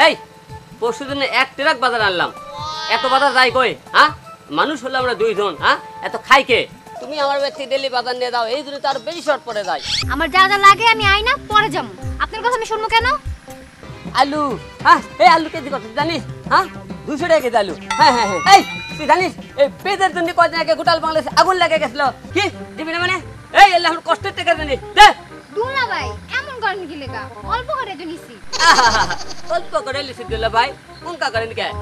এই পরশুদিন এক ট্রাক বাজার আনলাম, এত বাজার যায় কই? হ্যাঁ, মানুষ হলো আমরা দুইজন, হ্যাঁ, এত খাই কে? তুমি আমার ব্যক্তি ডেলি বাজার নিয়ে দাও, এই জন্য তো আর বেশি শর্ট পড়ে যায়। আমার যা যা লাগে আমি আই না পরে যাবো, আপনার কথা আমি শুনবো কেন? আলু, হ্যাঁ এই আলু কেজি কত জানিস? হ্যাঁ 200 টাকা কেজি আলু। হ্যাঁ হ্যাঁ হ্যাঁ, এই তুই জানিস এই পেঁয়াজের জন্য কয়দিন আগে গোটাল বাংলাদেশ আগুন লেগে গেছিল? কি দিবি না মানে? এই এলে আমার কষ্টের টাকা জানিস দে। দুলা ভাই এমন করেন কি লেগা? অল্প করে তো নিছি। অল্প করে লিখে দিল ভাই, কোন কা করেন কে?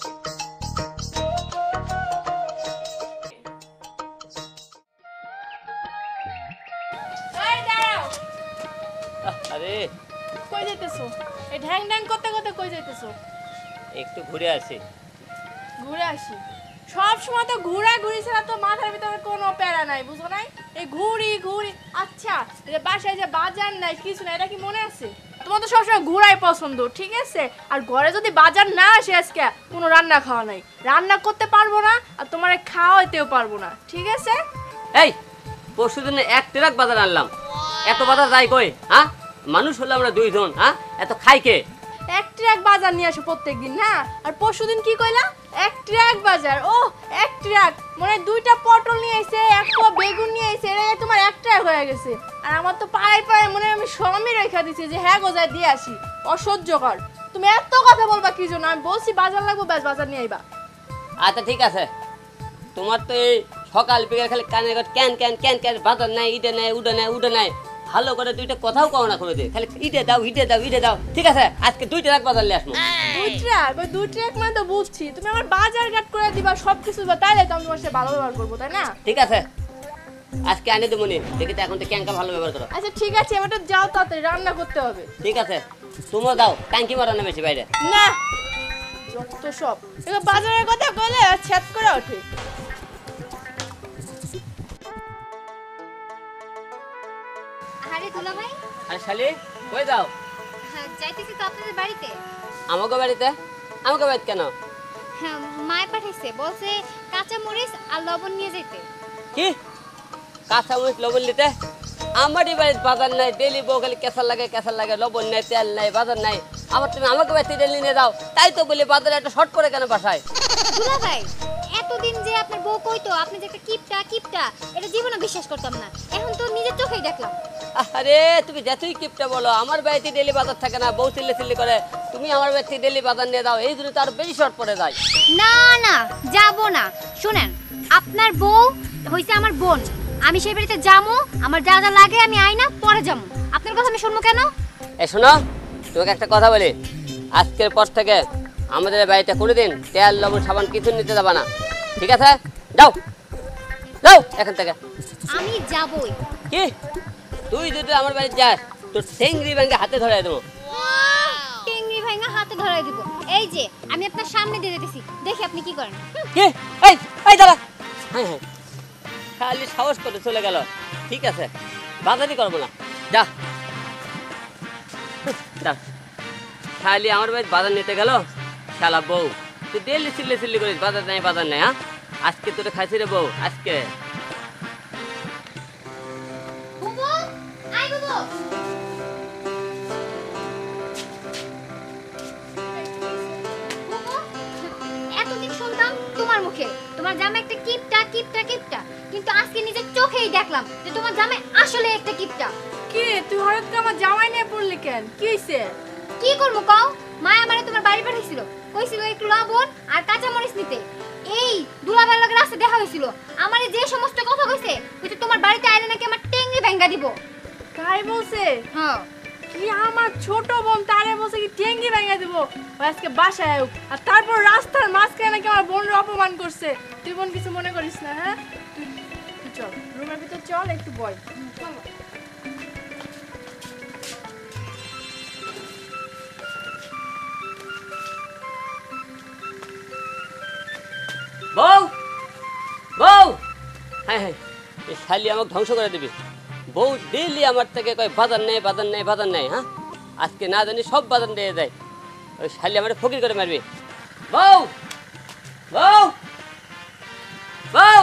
আরে কই যাইতেছো? এই ঢ্যাং ঢ্যাং করতে করতে কই যাইতেছো? একটু ঘুরে আসি। ঘুরে আসি? সব সময় তো ঘুরা ঘুরি ছাড়া তো মাথার ভিতরে কোনো প্যারা নাই, বুঝো নাই? এই ঘুরি ঘুরি। আচ্ছা, এই বাসায় যে বাজার নাই কিছু নাই, এটা কি মনে আছে? তোমার তো সবসময় ঘুরাই পছন্দ, ঠিক আছে? আর ঘরে যদি বাজার না আসে আজকে, কোনো রান্না খাওয়া নাই, রান্না করতে পারবো না আর তোমার খাওয়াইতেও পারবো না, ঠিক আছে? এই পরশুদিন এক ট্রাক বাজার আনলাম, এত বাজার যায় কই? হ্যাঁ, মানুষ হলো আমরা দুইজন, হ্যাঁ, এত খাই কে? এক ট্রাক বাজার নিয়ে আসো প্রত্যেকদিন, হ্যাঁ? আর পরশুদিন কি কইলা? এক ট্রাক বাজার। ও এক ট্রাক, মানে 2টা পটল নিয়ে আইছে, এক পোয়া বেগুন নিয়ে আইছে, এর তোমার এক ট্রাক হয়ে গেছে। আর আমার তো পায়ে পায়ে মনে আমি সমই রেখা দিছি যে হ্যাঁ গোজায় দিয়ে আসি। অসহ্যকর, তুমি এত কথা বলবা কি জন্য? আমি বলছি বাজার লাগবো, ব্যাস বাজার নিয়ে আইবা। আচ্ছা ঠিক আছে, তোমার তো এই সকাল বিকাল খালি কানে ক্যান ক্যান ক্যান ক্যান, বাজার নাই, ইটে নাই, উডে নাই, উডে নাই, ভালো করে দুইটা কথাও কও না করে দে, খালি ইটে দাও ইটে দাও ইটে দাও। ঠিক আছে, আজকে 2 ট্রাক বাজার নিয়ে আসবো। 2 ট্রাক? ওই 2 ট্রাক মানে তো বুঝছি, তুমি আমার বাজার ঘাট করে দিবা, সবকিছু দিবা, তাইলে তো আমি তোমার সাথে ভালো ব্যবহার করবো, তাই না? ঠিক আছে, আজকে আনি দেবো নি, দেখি তো এখন তো ক্যাঙ্কা ভালো ব্যবহার করো। আচ্ছা ঠিক আছে, এবার তো যাও, তাড়াতাড়ি রান্না করতে হবে। ঠিক আছে, তুমিও দাও, ট্যাঙ্কি মারা না বেশি বাইরে। না যত সব এগুলো বাজারের কথা কইলে ছ্যাত করে ওঠে। আরে দুলা ভাই, আরে শালি কই যাও? হ্যাঁ যাইতেছি তো আপনাদের বাড়িতে। আমাকে বাড়িতে? আমাকে বাড়িতে কেন? হ্যাঁ মায় পাঠাইছে, বলছে কাঁচা মরিচ আর লবণ নিয়ে যেতে। কি কাঁচা মরিচ লবণ নিতে? আমারই বাড়িতে বাজার নাই, ডেলি বউ খালি কেঁচার লাগে, লবণ নাই, তেল নাই, বাজার নাই, আবার তুমি আমাকে বাড়িতে ডেলি নিয়ে দাও, তাই তো বলি বাজারে একটা শর্ট করে কেন বাসায়? দুলা ভাই এতদিন যে আপনার বউ কইতো আপনি যে একটা কিপটা এটা জীবনে বিশ্বাস করতাম না, এখন তো নিজের চোখেই দেখলাম। আরে তুমি যতই কিপটা বলো, আমার বাড়িতে ডেলি বাজার থাকে না, বউ চিল্লি করে, তুমি আমার বাড়িতে ডেলি বাজার নিয়ে দাও, এই জন্য তো আর বেশি শর্ট পড়ে যায়। না না যাব না, শুনেন আপনার বউ হইছে আমার বোন, আমি সেই বাড়িতে যাবো, আমার যা যা লাগে আমি আই না পরে যাবো, আপনার কথা আমি শুনবো কেন? এই শোনো, তোমাকে একটা কথা বলি, আজকের পর থেকে আমাদের বাড়িতে কোনোদিন তেল লবণ সাবান কিছু নিতে যাবা না, ঠিক আছে? যাও যাও এখান থেকে। আমি যাবই। কি তুই যদি আমার বাড়িতে যাস, তোর সেংরি ব্যাংকে হাতে ধরে দেবো। টেংরি ভাইঙ্গা হাতে ধরাই দিব, এই যে আমি আপনার সামনে দিয়ে দিতেছি, দেখি আপনি কি করেন। কি এই এই দাঁড়া, হ্যাঁ হ্যাঁ খালি সাহস করে চলে গেল। ঠিক আছে, বাজারই করবো না, যা যা। খালি আমার বাড়িতে বাজার নিতে গেল শালা বউ, তুই ডেলি চিল্লি করিস বাজার নাই বাজার নাই। হ্যাঁ আজকে তোরে খাইছি রে বউ, আজকে। বুবু আই বুবু, বুবু এতদিন শুনতাম তোমার মুখে তোমার জামাই একটা কিপটা, কিন্তু আজকে নিজের চোখেই দেখলাম যে তোমার জামাই আসলে একটা কিপটা। কি তুই হঠাৎ করে আমার জামাই নিয়ে পড়লি কেন? কি হইছে? কি করবো কও, মায়া আমারে তোমার বাড়ি পাঠাইছিল, কইছিল একটু লবণ আর কাঁচা মরিচ নিতে। এই দুলাভাইয়ের লগে রাস্তায় দেখা হইছিল, আমারে যে সমস্ত কথা কইছে, কইছে তোমার বাড়িতে আইলে নাকি আমার টেংরি ভেঙ্গা দিব। তাই বলছে? হ্যাঁ। কি আমার ছোট বোন তারে বলছে কি টেঙ্গি ভেঙে দেবো, আজকে বাসায় আয়ুক, আর তারপর রাস্তার মাঝখানে নাকি আমার বোনের অপমান করছে। তুই বোন কিছু মনে করিস না, হ্যাঁ? তুই চল রুমের ভিতর চল, একটু বয়। বউ বউ, হ্যাঁ হ্যাঁ এই শালি আমাকে ধ্বংস করে দিবি। বউ ডেলি আমার থেকে কয় বাজার নেই বাজার নেই বাজার নেই। হ্যাঁ আজকে না জানি সব বাজার দিয়ে দেয়, ওই শালি আমার ফকির করে মারবি। বউ বউ বউ,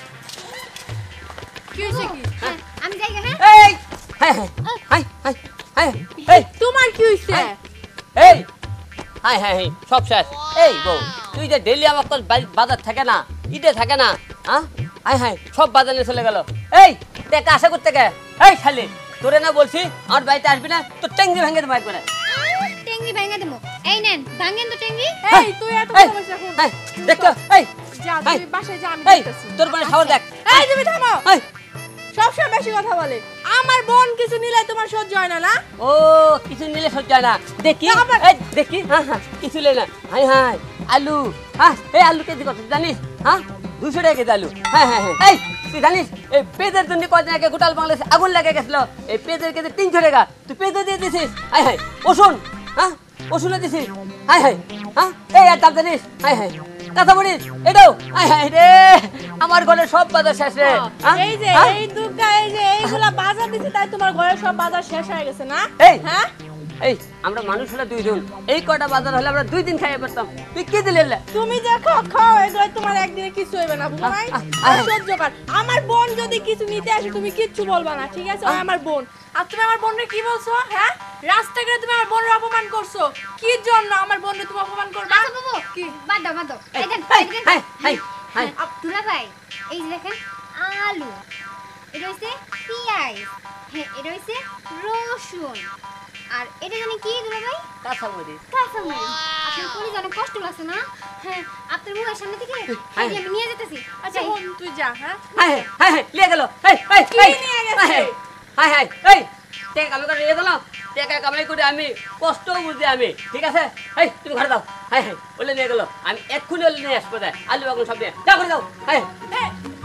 কি হইছে কি? আমি যাই। হ্যাঁ এই হাই হাই হাই হাই হ্যাঁ এই তোমার কি হইছে এই হাই হাই হাই সব শেষ এই বউ তুই যে ডেলি আমার বাজার থাকে না ঈদে থাকে না হ্যাঁ হাই হাই সব বাজার নিয়ে চলে গেল এই টাকা আশা করতে গে এই খালি তোরে না বলছি আমার বাড়িতে আসবি না তো টেঙ্গি ভেঙে দেবো একবারে টেঙ্গি ভেঙে দেবো এই নেন ভাঙেন তো টেঙ্গি এই তুই এত এই, সমস্যা কোন এই, দেখতো এই যা এই, তুই বাসায় যা আমি এই দেখতেছি তোর বোনের খাবার দেখ এই তুমি থামো এই সবসময় বেশি কথা বলে আমার বোন কিছু নিলে তোমার সহ্য হয় না না ও কিছু নিলে সহ্য হয় না দেখি না, আবার- এই দেখি হ্যাঁ হ্যাঁ কিছু লে না হাই হাই আলু হ্যাঁ এই আলু কেজি কত জানিস হ্যাঁ 200 টাকা কেজি আলু হ্যাঁ হ্যাঁ হ্যাঁ এই তুই জানিস এই পেঁয়াজের জন্য কদিন আগে গোটাল বাংলাদেশে আগুন লেগে গেছিল এই পেঁয়াজের কেজি 300 টাকা তুই পেঁয়াজ দিয়ে দিছিস হাই হাই ওষুন হ্যাঁ ওষুনে দিছিস হাই হাই হ্যাঁ এই আর দাম জানিস হাই হাই কাঁচা মরিচ এটাও হাই হাই রে আমার ঘরে সব বাজার শেষ রে হ্যাঁ? এই যে হ্যাঁ? এই দুর্গা এই যে এইগুলা বাজার দিছে তাই তোমার ঘরে সব বাজার শেষ হয়ে গেছে না এই হ্যাঁ এই আমরা মানুষ হলে 2 দিন এই কটা বাজার হলে আমরা 2 দিন খাইয়ে পারতাম তুই কি দিলে তুমি যে খাও এগুলো তোমার একদিনে কিছু হইবে না বুঝো নাই সহ্য কর আমার বোন যদি কিছু নিতে আসে তুমি কিচ্ছু বলবা না ঠিক আছে ও আমার বোন আর তুমি আমার বোনরে কি বলছো হ্যাঁ রাস্তাঘাটে তুমি আমার বোনের অপমান করছো কি জন্য আমার বোনরে তুমি অপমান করবা আচ্ছা বাবু কি বাদ দাও বাদ দাও এই দেন হাই হাই হাই হাই দুলা ভাই এই যে দেখেন আলু এটা হইছে পেঁয়াজ হ্যাঁ এটা হইছে রসুন আর এটা জানি কি দুলা ভাই কাঁচা মরিচ কাঁচামরিচ আপনার পরিজ অনেক কষ্ট লাগছে না হ্যাঁ আপনার মুখের সামনে থেকে এই যে আমি নিয়ে যেতেছি আচ্ছা বোন তুই যা হ্যাঁ হাই হাই হাই লিয়ে গেল হাই হাই কি নিয়ে গেছে? হাই হাই এই টাকা কামাই করে নিয়ে গেল টাকা কামাই করে আমি কষ্ট বুঝি আমি ঠিক আছে এই তুমি ঘরে দাও হাই হাই ওলে নিয়ে গেল আমি এক্ষুনি ওলে নিয়ে আসবো দেয় আলু বাগুন সব নিয়ে যা করে দাও হাই এ,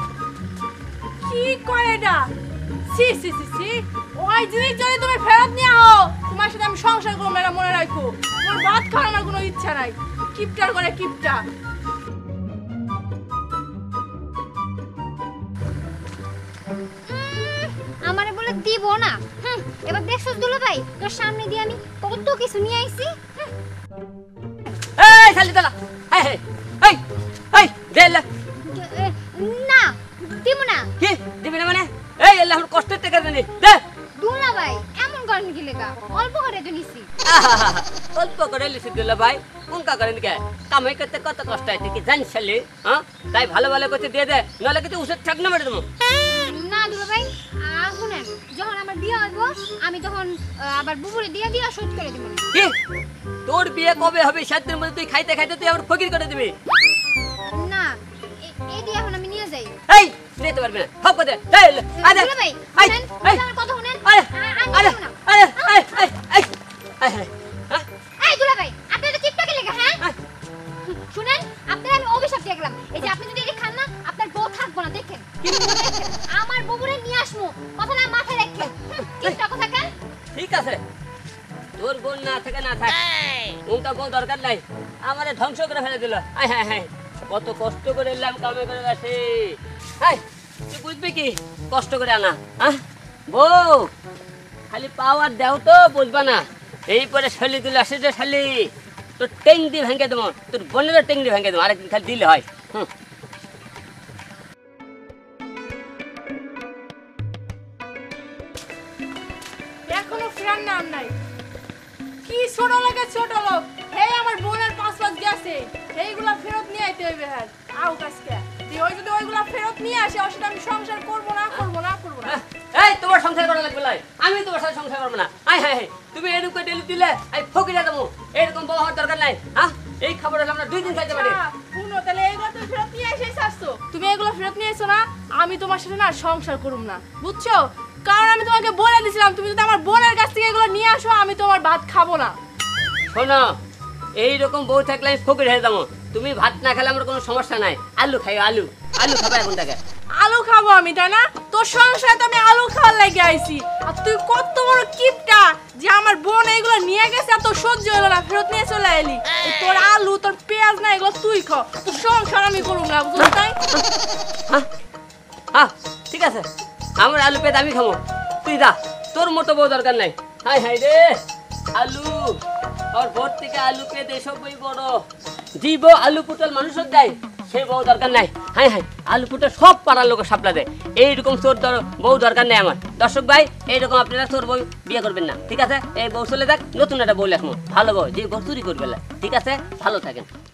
কি করে এটা সি সি সি সি ওই জিনিস যদি তুমি ফেরত নিয়ে আও তোমার সাথে আমি সংসার করবো না এটা মনে রাখো তোমার ভাত খাওয়ার আমার কোনো ইচ্ছা নাই কিপটার করে কিপটা আমারে বলে দিব না এবার দেখছস দুলা ভাই তোর সামনে দিয়ে আমি কত কিছু নিয়ে আইছি এই খালি দাঁড়া হাই হাই এই এই দে এলে না দিব না কি দিবি না মানে এই এলে আমার কষ্টের টাকা জানি দে দুলা ভাই এমন করেন কি লেগা অল্প করে তো নিছি আহাহাহা, অল্প করে লিখে দিল ভাই উনকা করেন কে কামাই করতে কত কষ্ট হয় তুই কি জানিস শালি হ্যাঁ তাই ভালো ভালো করতে দিয়ে দে নাহলে কিন্তু উসের ঠাক না মেরে দেবো না দুলা ভাই শুনেন যখন আমার বিয়ে হইব আমি তখন আবার বুবুরে দিয়ে দিয়া শোধ করে দিব কি তোর বিয়ে কবে হবে 7 দিনের মধ্যে তুই খাইতে খাইতে তুই আবার ফকির করে দিবি না এই দিয়ে এখন আমি নিয়ে যাই এই নিতে পারবি না সব কথা এই আরে দুলা ভাই এই শুনেন এই আমার কথা শুনেন আরে আরে না আরে এই এই এই হ্যাঁ এই দুলা ভাই আপনি তো কিপটাকে লেগা হ্যাঁ শুনেন আপনার আমি অভিশাপ দিয়ে গেলাম এই যে আপনি যদি এটা খান না আপনার বউ থাকবো না দেখেন দেখেন, আমার বুবুরে নিয়ে আসবো কথা না মাথায় রাখেন কিপটা কথা কেন ঠিক আছে তোর বোন না থাকে না থাক উনকা বউ দরকার নাই আমারে ধ্বংস করে ফেলে দিল আয় হ্যাঁ হ্যাঁ কত কষ্ট করে এলাম কামে করে আসে হাই তুই বুঝবি কি কষ্ট করে আনা হ্যাঁ বউ খালি পাওয়ার দেও তো বুঝবা না এই পরে শালি দিল আসে যে শালি তোর টেং দিয়ে ভেঙে দেবো তোর বোনেরও টেং দিয়ে ভেঙে দেবো আরেকদিন খালি দিলে হয় হুম এখনো ফেরার নাম নাই কি ছোট লোকে ছোট লোক এই আমার বোনের 5 গেছে এইগুলা ফেরত নিয়ে আইতে হইবে হ্যাঁ আও কাজকে তুই ওই যদি ওইগুলা ফেরত নিয়ে আসে ওর সাথে আমি সংসার করবো না এই তোমার সংসার করা লাগবে লাই আমি তোমার সাথে সংসার করবো না আয় হ্যাঁ হ্যাঁ তুমি এরকম ডেলি দিলে আমি ফকিরে দেবো এরকম বউ হওয়ার দরকার নাই হ্যাঁ এই খাবার হলে আমরা 2 দিন খাইতে পারি শুনো তাহলে এইগুলো তুমি ফেরত নিয়ে এসেই আসছো তুমি এগুলো ফেরত নিয়ে এসো না আমি তোমার সাথে না সংসার করুম না বুঝছো কারণ আমি তোমাকে বলে দিয়েছিলাম তুমি যদি আমার বোনের কাছ থেকে এগুলো নিয়ে আসো আমি তোমার ভাত খাবো না শোনো এইরকম বউ থাকলে আমি ফকির হয়ে যাবো তুমি ভাত না খেলে আমার কোনো সমস্যা নাই আলু খাই আলু আলু খাবে এখন থেকে আলু খাবো আমি তাই না তোর সংসারে তো আমি আলু খাওয়ার লাগে আইছি আর তুই কত বড় কিপটা যে আমার বোন এগুলো নিয়ে গেছে আর তোর সহ্য হলো না ফেরত নিয়ে চলে এলি এই তোর আলু তোর পেঁয়াজ না এগুলো তুই খাও তোর সংসার আমি করুম না বুঝলি তাই হ্যাঁ হ্যাঁ ঠিক আছে আমার আলু পেয়ে আমি খাবো তুই যা তোর মতো বউ দরকার নাই হাই হাই রে আলু আর ভোর থেকে আলু পেয়ে এসব বই বড় জীব আলু পুটল মানুষের দেয় সেই বউ দরকার নাই। হ্যাঁ হ্যাঁ, আলু পুটে সব পাড়ার লোকে সাপলা দেয়, এইরকম চোর বউ দরকার নেই আমার। দর্শক ভাই, এইরকম আপনারা চোর বউ বিয়ে করবেন না, ঠিক আছে? এই বউ চলে যাক, নতুন একটা বউ লেখবো, ভালো বউ, যে বউ চুরি করবে না, ঠিক আছে? ভালো থাকেন।